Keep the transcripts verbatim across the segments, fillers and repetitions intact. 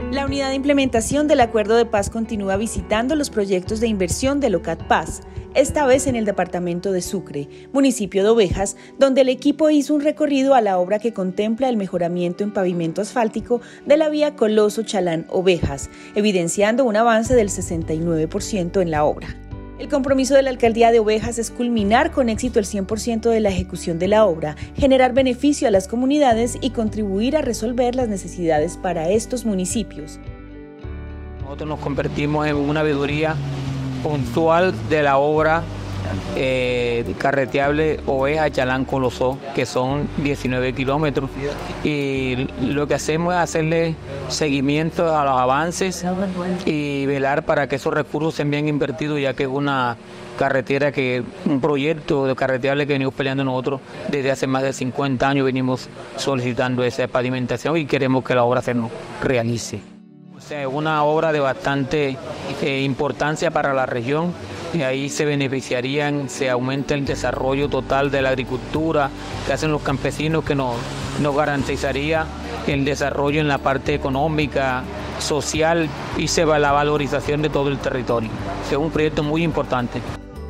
La unidad de implementación del Acuerdo de Paz continúa visitando los proyectos de inversión de Locat Paz, esta vez en el departamento de Sucre, municipio de Ovejas, donde el equipo hizo un recorrido a la obra que contempla el mejoramiento en pavimento asfáltico de la vía Coloso-Chalán-Ovejas, evidenciando un avance del sesenta y nueve por ciento en la obra. El compromiso de la Alcaldía de Ovejas es culminar con éxito el cien por ciento de la ejecución de la obra, generar beneficio a las comunidades y contribuir a resolver las necesidades para estos municipios. Nosotros nos convertimos en una veeduría puntual de la obra eh, carreteable Ovejas-Chalán-Coloso, que son diecinueve kilómetros, y lo que hacemos es hacerle seguimiento a los avances y velar para que esos recursos sean bien invertidos, ya que es una carretera que, un proyecto de carreteable que venimos peleando nosotros desde hace más de cincuenta años, venimos solicitando esa pavimentación y queremos que la obra se nos realice. O sea, es una obra de bastante eh, importancia para la región. Y ahí se beneficiarían, se aumenta el desarrollo total de la agricultura que hacen los campesinos, que nos, nos garantizaría el desarrollo en la parte económica, social y se va la valorización de todo el territorio. Es un proyecto muy importante.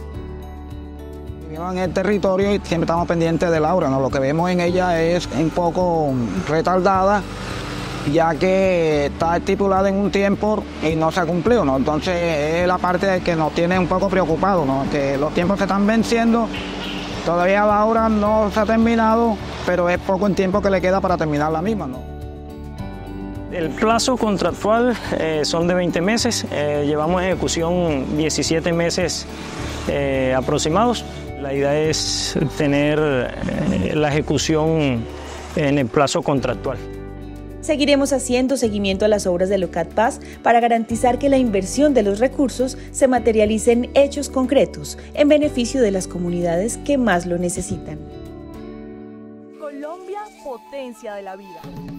En el territorio y siempre estamos pendientes de la obra, ¿no? Lo que vemos en ella es un poco retardada, ya que está estipulada en un tiempo y no se ha cumplido, ¿no? Entonces es la parte que nos tiene un poco preocupados, ¿no? Que los tiempos se están venciendo, todavía la obra no se ha terminado, pero es poco el tiempo que le queda para terminar la misma, ¿no? El plazo contractual eh, son de veinte meses, eh, llevamos en ejecución diecisiete meses eh, aproximados. La idea es tener eh, la ejecución en el plazo contractual. Seguiremos haciendo seguimiento a las obras de Locat Paz para garantizar que la inversión de los recursos se materialice en hechos concretos en beneficio de las comunidades que más lo necesitan. Colombia, potencia de la vida.